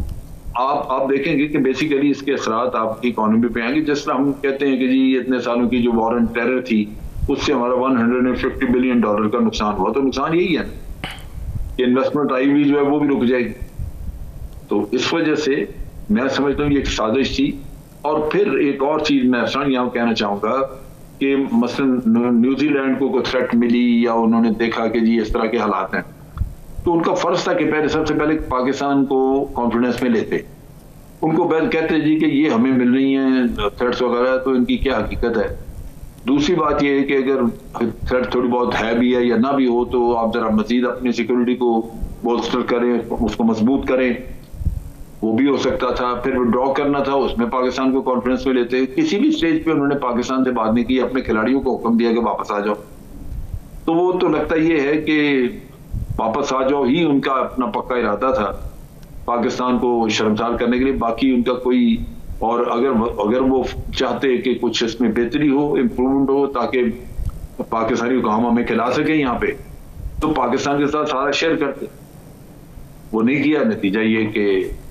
आप देखेंगे कि बेसिकली इसके असरात आपकी इकोनॉमी पे आएंगे। जिस तरह हम कहते हैं कि जी इतने सालों की जो वॉर एंड टेरर थी उससे हमारा $150 बिलियन का नुकसान हुआ, तो नुकसान यही है कि इन्वेस्टमेंट आई हुई जो है वो भी रुक जाएगी। तो इस वजह से मैं समझता हूँ ये एक साजिश थी। और फिर एक और चीज़ मैं यहाँ कहना चाहूँगा कि मसलन न्यूजीलैंड को कोई थ्रेट मिली या उन्होंने देखा कि जी इस तरह के हालात हैं, तो उनका फर्ज था कि सबसे पहले पाकिस्तान को कॉन्फिडेंस में लेते, उनको कहते जी कि ये हमें मिल रही हैं थ्रेट्स वगैरह, तो इनकी क्या हकीकत है। दूसरी बात यह है कि अगर थ्रेट थोड़ी बहुत है भी है या ना भी हो, तो आप जरा मजीद अपनी सिक्योरिटी को बोल्स्टर करें, उसको मजबूत करें, वो भी हो सकता था। फिर विड्रॉ करना था, उसमें पाकिस्तान को कॉन्फ्रेंस में लेते। किसी भी स्टेज पे उन्होंने पाकिस्तान से बात नहीं की, अपने खिलाड़ियों को हुक्म दिया कि वापस आ जाओ। तो वो तो लगता ये है कि वापस आ जाओ ही उनका अपना पक्का इरादा था पाकिस्तान को शर्मसार करने के लिए। बाकी उनका कोई, और अगर वो चाहते कि कुछ इसमें बेहतरी हो, इम्प्रूवमेंट हो, ताकि पाकिस्तानी हुकाम हमें खिला सके यहाँ पे, तो पाकिस्तान के साथ सारा शेयर करते। वो नहीं किया, नतीजा ये कि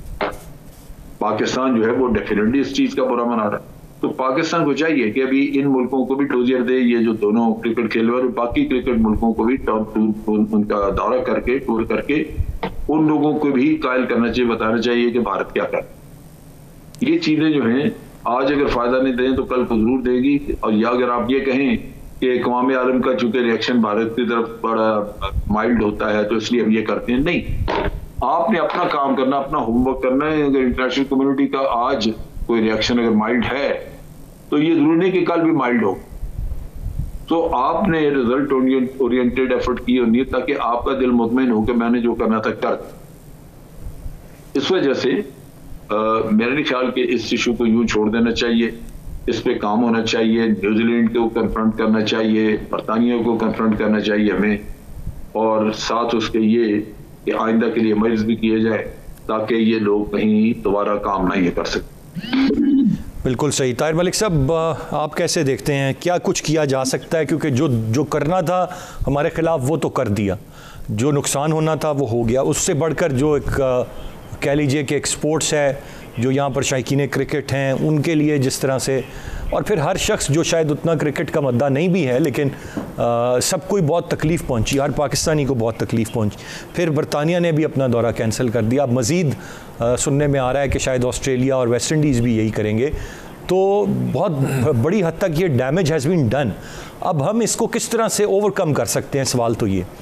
पाकिस्तान जो है वो डेफिनेटली इस चीज का बुरा मना रहा है। तो पाकिस्तान को चाहिए कि अभी इन मुल्कों को भी डोजियर दे, ये जो दोनों क्रिकेट खेल और बाकी क्रिकेट मुल्कों को भी उनका दौरा करके, टूर करके उन लोगों को भी कायल करना चाहिए, बताना चाहिए कि भारत क्या कर। ये चीजें जो हैं आज अगर फायदा नहीं दें तो कल को जरूर देगी। और या अगर आप ये कहें कि अक़वाम आलम का चूंकि रिएक्शन भारत की तरफ बड़ा माइल्ड होता है तो इसलिए हम ये करते हैं, नहीं, आपने अपना काम करना, अपना होमवर्क करना है। अगर इंटरनेशनल कम्युनिटी का आज कोई रिएक्शन अगर माइल्ड है तो ये जरूरी नहीं कि कल भी माइल्ड हो। तो आपने रिजल्ट ओरिएंटेड एफर्ट की होनी है ताकि आपका दिल मुतमईन हो कि मैंने जो करना था कर। इस वजह से मेरा नहीं ख्याल कि इस इशू को यूं छोड़ देना चाहिए, इस पे काम होना चाहिए। न्यूजीलैंड को कन्फ्रंट करना चाहिए, बरतानिया को कन्फ्रंट करना चाहिए हमें, और साथ उसके ये कि आइंदा के लिए मर्ज भी किए जाए ताकि ये लोग कहीं दोबारा काम ना ये कर सकें। बिल्कुल सही। ताहिर मलिक साहब, आप कैसे देखते हैं, क्या कुछ किया जा सकता है? क्योंकि जो करना था हमारे खिलाफ वो तो कर दिया, जो नुकसान होना था वो हो गया। उससे बढ़कर जो एक कह लीजिए कि एक्सपोर्ट्स है, जो यहाँ पर शायकीन क्रिकेट हैं उनके लिए जिस तरह से, और फिर हर शख्स जो शायद उतना क्रिकेट का मद्दा नहीं भी है, लेकिन सबको बहुत तकलीफ़ पहुँची, हर पाकिस्तानी को बहुत तकलीफ़ पहुँची। फिर बरतानिया ने भी अपना दौरा कैंसिल कर दिया। अब मज़ीद सुनने में आ रहा है कि शायद ऑस्ट्रेलिया और वेस्ट इंडीज़ भी यही करेंगे। तो बहुत बड़ी हद तक ये डैमेज हैज़ बीन डन। अब हम इसको किस तरह से ओवरकम कर सकते हैं, सवाल तो ये।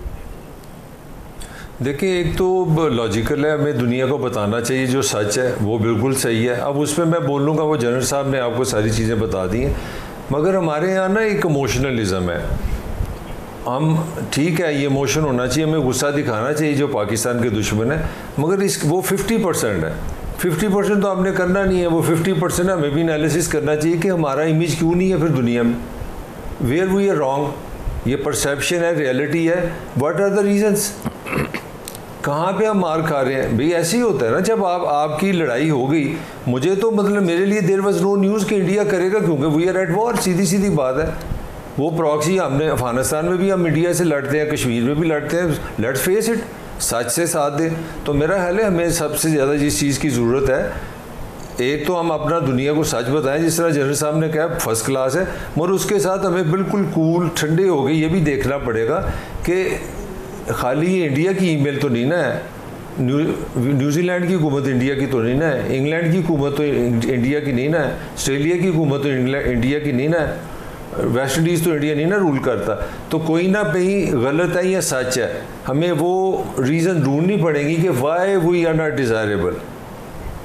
देखिए, एक तो लॉजिकल है, हमें दुनिया को बताना चाहिए जो सच है वो बिल्कुल सही है। अब उसमें मैं बोल लूँगा, वो जनरल साहब ने आपको सारी चीज़ें बता दी हैं, मगर हमारे यहाँ ना एक इमोशनलिज्म है। हम ठीक है, ये इमोशन होना चाहिए, हमें गुस्सा दिखाना चाहिए जो पाकिस्तान के दुश्मन है, मगर वो 50% है। 50% तो आपने करना नहीं है, वो 50% हमें भी एनालिसिस करना चाहिए कि हमारा इमेज क्यों नहीं है फिर दुनिया में, वेयर वी आर रॉन्ग। ये परसेप्शन है, रियलिटी है, व्हाट आर द रीजंस, कहाँ पे हम मार खा रहे हैं। भाई ऐसे ही होता है ना, जब आपकी लड़ाई हो गई, मुझे तो मतलब मेरे लिए देयर वाज नो न्यूज़ कि इंडिया करेगा, क्योंकि वी आर एट वॉर, सीधी सीधी बात है। वो प्रॉक्सी हमने अफगानिस्तान में भी हम इंडिया से लड़ते हैं, कश्मीर में भी लड़ते हैं, लेट्स फेस इट, सच से साथ दें। तो मेरा ख्याल है हमें सबसे ज़्यादा जिस चीज़ की ज़रूरत है, एक तो हम अपना दुनिया को सच बताएं, जिस तरह जनरल साहब ने कहा फर्स्ट क्लास है, मगर उसके साथ हमें बिल्कुल कूल ठंडे हो गए ये भी देखना पड़ेगा कि खाली ये इंडिया की ईमेल तो नहीं ना है, न्यूजीलैंड की हुकूमत इंडिया की तो नहीं ना है, इंग्लैंड की हुकूमत तो इंडिया की नहीं ना है, ऑस्ट्रेलिया की हुकूमत तो इंडिया की नहीं ना है, वेस्ट इंडीज़ तो इंडिया नहीं ना रूल करता। तो कोई ना कहीं गलत है या सच है, हमें वो रीज़न ढूंढनी पड़ेगी कि why we are not desirable.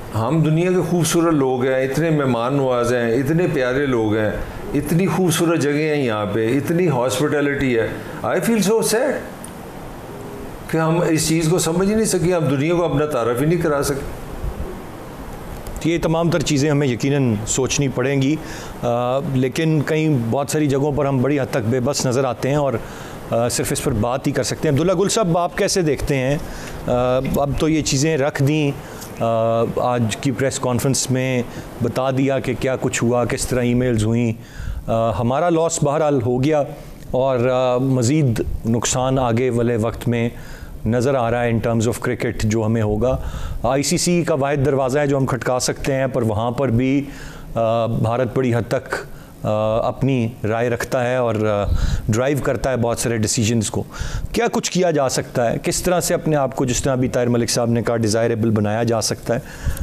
हम दुनिया के खूबसूरत लोग हैं, इतने मेहमान नवाज हैं, इतने प्यारे लोग हैं, इतनी खूबसूरत जगह हैं यहाँ पे, इतनी हॉस्पिटैलिटी है। आई फील सो सैड कि हम इस चीज़ को समझ ही नहीं सके, हम दुनिया को अपना तारफ़ ही नहीं करा सके। ये तमाम तर चीज़ें हमें यकीनन सोचनी पड़ेंगी, लेकिन कई बहुत सारी जगहों पर हम बड़ी हद तक बेबस नज़र आते हैं और सिर्फ इस पर बात ही कर सकते हैं। अब्दुल्ला गुल साहब, आप कैसे देखते हैं? अब तो ये चीज़ें रख दी, आज की प्रेस कॉन्फ्रेंस में बता दिया कि क्या कुछ हुआ, किस तरह ईमेल्स हुई, हमारा लॉस बहरहाल हो गया और मज़ीद नुकसान आगे वाले वक्त में नज़र आ रहा है इन टर्म्स ऑफ क्रिकेट जो हमें होगा। आईसीसी का वाहिद दरवाज़ा है जो हम खटका सकते हैं, पर वहाँ पर भी भारत बड़ी हद तक अपनी राय रखता है और ड्राइव करता है बहुत सारे डिसीजंस को। क्या कुछ किया जा सकता है? किस तरह से अपने आप को, जिस तरह अभी ताहिर मलिक साहब ने कहा, डिज़ायरेबल बनाया जा सकता है?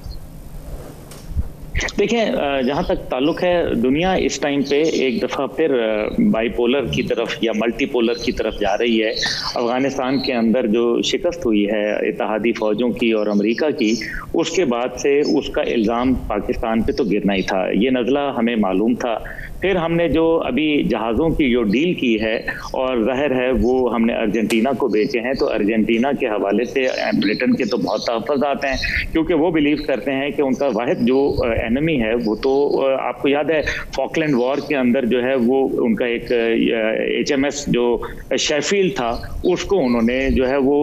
देखें, जहाँ तक ताल्लुक है, दुनिया इस टाइम पे एक दफ़ा फिर बाइपोलर की तरफ या मल्टीपोलर की तरफ जा रही है। अफ़गानिस्तान के अंदर जो शिकस्त हुई है इत्तेहादी फ़ौजों की और अमेरिका की, उसके बाद से उसका इल्ज़ाम पाकिस्तान पे तो गिरना ही था, ये नज़ला हमें मालूम था। फिर हमने जो अभी जहाज़ों की जो डील की है और ज़ाहिर है वो हमने अर्जेंटीना को बेचे हैं, तो अर्जेंटीना के हवाले से ब्रिटेन के तो बहुत तहफ़्फ़ुज़ात हैं, क्योंकि वो बिलीव करते हैं कि उनका वाहिद जो एनिमी है वो तो आपको याद है फॉकलैंड वॉर के अंदर जो है वो उनका एक HMS जो शेफील्ड था, उसको उन्होंने जो है वो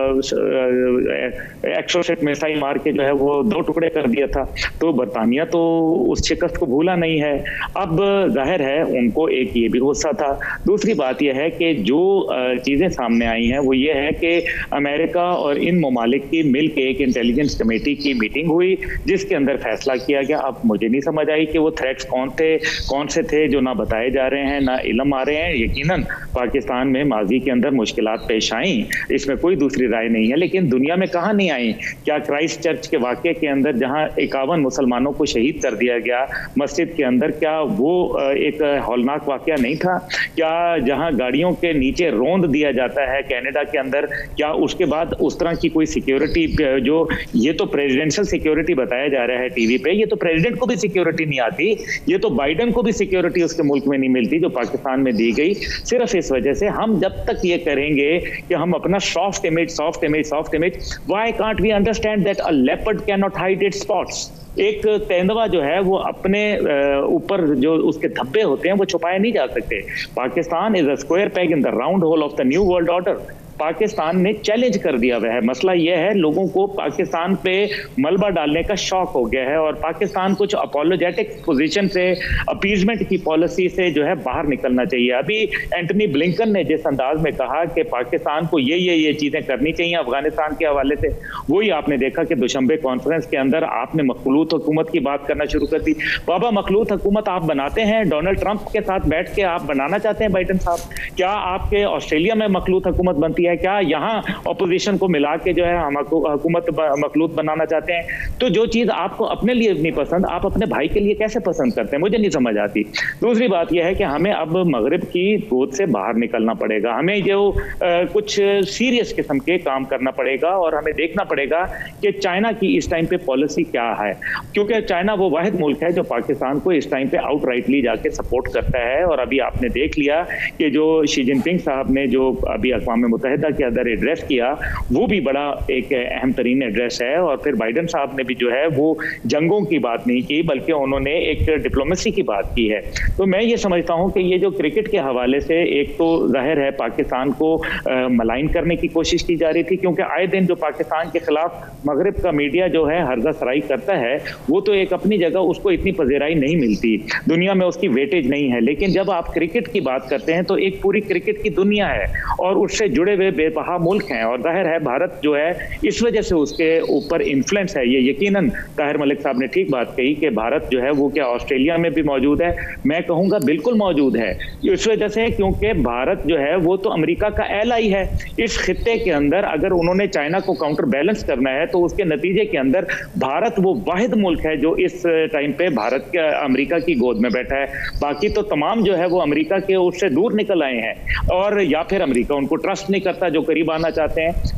एक्सोसेट मिसाइल मार के जो है वो 2 टुकड़े कर दिया था। तो बरतानिया तो उस शिकस्त को भूला नहीं है। अब जाहिर है उनको एक ये भी गुस्सा था। दूसरी बात यह है कि जो चीज़ें सामने आई हैं वो ये है कि अमेरिका और इन ममालिक की मिल के एक इंटेलिजेंस कमेटी की मीटिंग हुई, जिसके अंदर फैसला किया गया। अब मुझे नहीं समझ आई कि वो थ्रेट्स कौन से थे जो ना बताए जा रहे हैं ना इल्म आ रहे हैं। यकीनन पाकिस्तान में माजी के अंदर मुश्किलात पेश आई, इसमें कोई दूसरी राय नहीं है, लेकिन दुनिया में कहाँ नहीं आई? क्या क्राइस्ट चर्च के वाक़े के अंदर जहाँ 51 मुसलमानों को शहीद कर दिया गया मस्जिद के अंदर, क्या वो एक हौलनाक वाक़या नहीं था? क्या जहां गाड़ियों के नीचे रोंद दिया जाता है कनाडा के अंदर, क्या उसके बाद उस तरह की कोई सिक्योरिटी, जो ये तो प्रेसिडेंशियल सिक्योरिटी बताया जा रहा है टीवी पे, ये तो प्रेसिडेंट को भी सिक्योरिटी नहीं आती, ये तो बाइडन को भी सिक्योरिटी उसके मुल्क में नहीं मिलती जो पाकिस्तान में दी गई। सिर्फ इस वजह से हम जब तक ये करेंगे कि हम अपना soft image, why can't we understand that a leopard can not hide its spots? एक तेंदुआ जो है वो अपने ऊपर जो उसके धब्बे होते हैं वो छुपाए नहीं जा सकते। Pakistan is a square peg in the round hole of the new world order. Pakistan ने चैलेंज कर दिया हुआ है। मसला यह है लोगों को पाकिस्तान पे मलबा डालने का शौक हो गया है और पाकिस्तान कुछ अपोलोजेटिक पोजीशन से, अपीजमेंट की पॉलिसी से जो है बाहर निकलना चाहिए। अभी एंटनी ब्लिंकन ने जिस अंदाज में कहा कि पाकिस्तान को ये चीजें करनी चाहिए अफगानिस्तान के हवाले से, वही आपने देखा कि दुशंबे कॉन्फ्रेंस के अंदर आपने मखलूत हुकूमत की बात करना शुरू कर दी। बाबा, मखलूत हुकूमत आप बनाते हैं, डोनाल्ड ट्रंप के साथ बैठ के आप बनाना चाहते हैं बाइडन साहब? क्या आपके ऑस्ट्रेलिया में मखलूत हुकूमत बनती है? क्या यहाँ ऑपोजिशन को मिला के जो है हम हुकूमत मखलूत बनाना चाहते हैं? तो जो चीज आपको अपने लिए नहीं पसंद, आप अपने भाई के लिए कैसे पसंद करते हैं? मुझे नहीं समझ आती। दूसरी बात यह है कि हमें अब मगरिब की गोद से बाहर निकलना पड़ेगा। हमें जो कुछ सीरियस किस्म के काम करना पड़ेगा और हमें देखना पड़ेगा कि चाइना की इस टाइम पे पॉलिसी क्या है, क्योंकि चाइना वो वाहिद मुल्क है जो पाकिस्तान को इस टाइम पे आउटराइटली जाके सपोर्ट करता है। और अभी आपने देख लिया कि जो शी जिनपिंग साहब ने जो अभी अक़वाम मुत्तहिदा के अंदर एड्रेस किया, वो भी बड़ा एक अहम तरीन एड्रेस है। और फिर बाइडन साहब ने भी जो है वो जंगों की बात नहीं की, बल्कि उन्होंने एक डिप्लोमेसी की बात की है। तो मैं ये समझता हूँ कि ये जो क्रिकेट के हवाले से एक तो जाहिर है पाकिस्तान को मलाइन करने की कोशिश की जा रही थी, क्योंकि आए दिन जो पाकिस्तान के खिलाफ मगरिब का मीडिया जो है हर्जा सराई करता है, वो तो एक अपनी जगह उसको इतनी पजेराई नहीं मिलती, दुनिया में उसकी वेटेज नहीं है। लेकिन जब आप क्रिकेट की बात करते हैं तो एक पूरी क्रिकेट की दुनिया है और उससे जुड़े हुए बेबहा मुल्क हैं, और जाहिर है भारत जो है इस वजह से उसके ऊपर इन्फ्लुएंस है। ये यकीनन ताहिर मलिक साहब ने ठीक बात कही कि भारत जो है वो क्या ऑस्ट्रेलिया में भी मौजूद है? मैं कहूँगा बिल्कुल मौजूद है। इस वजह से क्योंकि भारत जो है वो तो अमेरिका का एलाई है इस खित्ते के अंदर। अगर उन्होंने चाइना को काउंटर बैलेंस करना है तो उसके नतीजे के अंदर भारत वो वाहिद मुल्क है जो इस टाइम पे भारत के अमेरिका की गोद में बैठा है। बाकी तो तमाम जो है वो अमेरिका के उससे दूर निकल आए हैं, और या फिर अमेरिका उनको ट्रस्ट नहीं करता जो करीब आना चाहते हैं।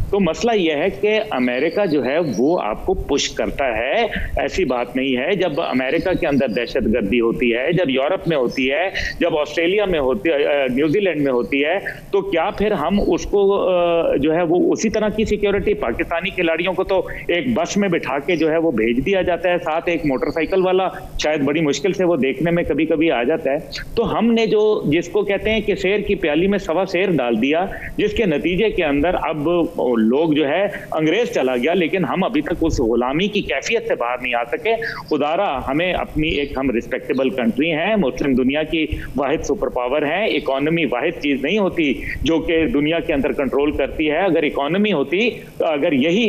तो मसला यह है कि अमेरिका जो है वो आपको पुश करता है। ऐसी बात नहीं है, जब अमेरिका के अंदर दहशतगर्दी होती है, जब यूरोप में होती है, जब ऑस्ट्रेलिया में होती है, न्यूजीलैंड में होती है, तो क्या फिर हम उसको जो है वो उसी तरह की सिक्योरिटी, पाकिस्तानी खिलाड़ियों को तो एक बस में बिठा के जो है वो भेज दिया जाता है, साथ एक मोटरसाइकिल वाला शायद बड़ी मुश्किल से वो देखने में कभी कभी आ जाता है। तो हमने जो जिसको कहते हैं कि शेर की प्याली में सवा शेर डाल दिया, जिसके नतीजे के अंदर अब लोग जो है अंग्रेज चला गया, लेकिन हम अभी तक उस गुलामी की कैफियत से बाहर नहीं आ सके। खुदारा हमें अपनी हम रिस्पेक्टेबल कंट्री हैं, मुस्लिम दुनिया की वाहिद सुपर पावर है। इकोनॉमी वाहिद चीज नहीं होती जो कि दुनिया के अंदर कंट्रोल करती है। अगर इकोनॉमी होती, अगर यही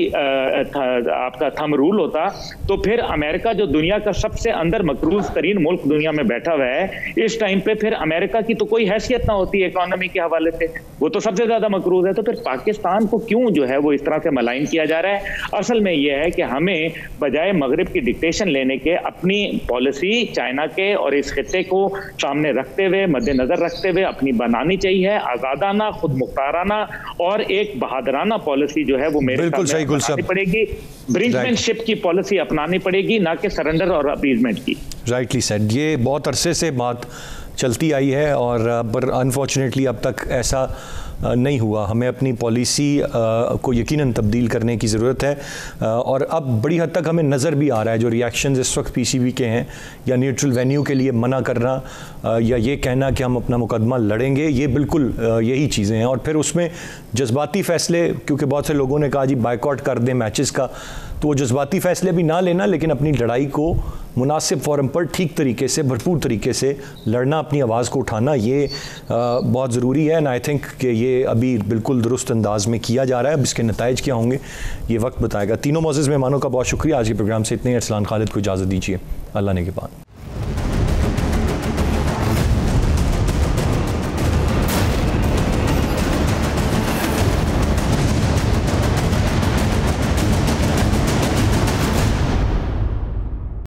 आपका थंब रूल होता, तो फिर अमेरिका जो दुनिया का सबसे अंदर मकरूज तरीन मुल्क दुनिया में बैठा हुआ है, इस टाइम पे फिर अमेरिका की तो कोई हैसियत ना होती इकोनॉमी के हवाले से, वो तो सबसे ज्यादा मकरूज है। तो फिर पाकिस्तान को क्यों जो है वो इस तरह से मलाइन किया जा रहा है? असल में यह है कि हमें बजाय मगरिब की डिक्टेशन लेने के अपनी पॉलिसी चाइना के और इस खित्ते को सामने रखते हुए, मद्देनजर रखते हुए अपनी बनानी चाहिए, आजादाना, खुद मुख्ताराना और एक बहादराना पॉलिसी जो है वो मेरे सामने अपनानी पड़ेगी। ब्रिंकमैनशिप की पॉलिसी अपनानी पड़ेगी, ना कि सरेंडर और अपीजमेंट की। Rightly said. ये बहुत अरसे से बात चलती आई है और पर अनफॉर्चुनेटली अब तक ऐसा नहीं हुआ। हमें अपनी पॉलिसी को यकीनन तब्दील करने की ज़रूरत है और अब बड़ी हद तक हमें नज़र भी आ रहा है जो रिएक्शंस इस वक्त पीसीबी के हैं, या न्यूट्रल वेन्यू के लिए मना करना, या ये कहना कि हम अपना मुकदमा लड़ेंगे, ये बिल्कुल यही चीज़ें हैं। और फिर उसमें जज्बाती फ़ैसले, क्योंकि बहुत से लोगों ने कहा जी बायकॉट कर दें मैचेस का, तो वो जज्बाती फ़ैसले भी ना लेना, लेकिन अपनी लड़ाई को मुनासिब फ़ोरम पर ठीक तरीके से, भरपूर तरीके से लड़ना, अपनी आवाज़ को उठाना, ये बहुत ज़रूरी है। एंड आई थिंक कि ये अभी बिल्कुल दुरुस्त अंदाज में किया जा रहा है। अब इसके नताइज क्या होंगे ये वक्त बताएगा। तीनों मोअज़्ज़ज़ मेहमानों का बहुत शुक्रिया। आज के प्रोग्राम से इतने ही। अरसलान खालिद को इजाज़त दीजिए। अल्लाह ने के बाद।